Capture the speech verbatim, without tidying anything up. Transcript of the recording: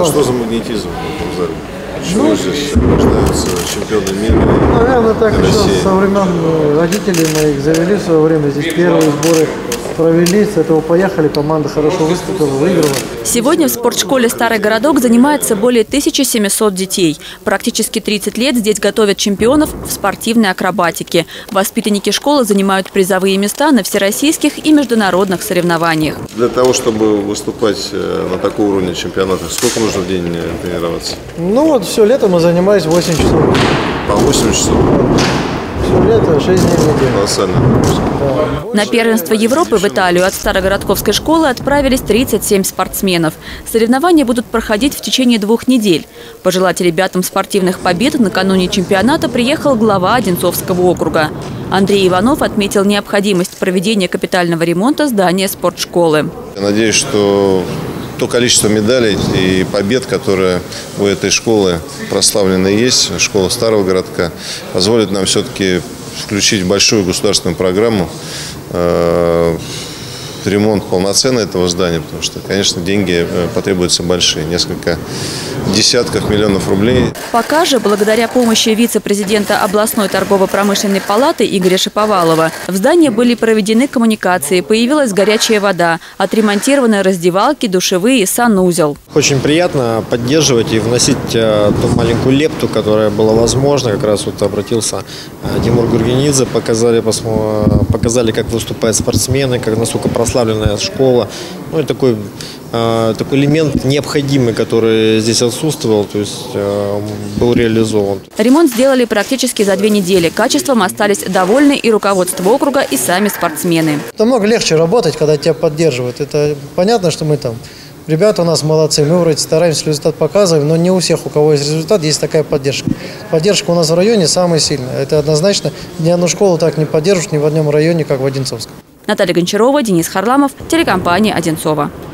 что за магнетизм в этом зале? Почему ну, здесь рождаются чемпионы мира? Наверное, так еще со времен родителей моих завели в свое время. Здесь первые сборы провели, с этого поехали, команда хорошо выступила, выиграла. Сегодня в спортшколе «Старый городок» занимается более тысячи семисот детей. Практически тридцать лет здесь готовят чемпионов в спортивной акробатике. Воспитанники школы занимают призовые места на всероссийских и международных соревнованиях. Для того, чтобы выступать на таком уровне чемпионата, сколько нужно в день тренироваться? Ну вот все лето мы занимались восемь часов. По восемь часов? Все лето, шесть дней в неделю. Колоссально. Да. На первенство Европы в Италию от Старогородковской школы отправились тридцать семь спортсменов. Соревнования будут проходить в течение двух недель. Пожелать ребятам спортивных побед накануне чемпионата приехал глава Одинцовского округа. Андрей Иванов отметил необходимость проведения капитального ремонта здания спортшколы. Я надеюсь, что то количество медалей и побед, которые у этой школы прославлены есть, школа Старого городка, позволит нам все-таки включить большую государственную программу э, ремонт полноценный этого здания, потому что, конечно, деньги потребуются большие, несколько десятков миллионов рублей. Пока же, благодаря помощи вице-президента областной торгово-промышленной палаты Игоря Шаповалова, в здании были проведены коммуникации, появилась горячая вода, отремонтированы раздевалки, душевые и санузел. Очень приятно поддерживать и вносить ту маленькую лепту, которая была возможна. Как раз вот обратился Тимур Гургенидзе, показали, показали, как выступают спортсмены, как насколько прославленная школа. Ну и такой, такой элемент необходимый, который здесь отсутствовал, то есть был реализован. Ремонт сделали практически за две недели. Качеством остались довольны и руководство округа, и сами спортсмены. Намного легче работать, когда тебя поддерживают. Это понятно, что мы там, ребята у нас молодцы, мы вроде стараемся результат показываем, но не у всех, у кого есть результат, есть такая поддержка. Поддержка у нас в районе самая сильная. Это однозначно, ни одну школу так не поддержишь ни в одном районе, как в Одинцовском. Наталья Гончарова, Денис Харламов, телекомпания «Одинцова».